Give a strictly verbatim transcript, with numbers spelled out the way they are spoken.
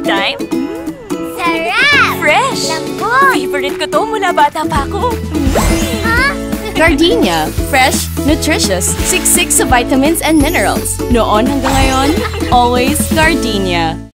time? Sarap! Fresh! Lambot! Favorite ko to mula bata pa ako. Ha? Gardenia, fresh, nutritious, siksik sa vitamins and minerals. Noon hanggang ngayon, always Gardenia.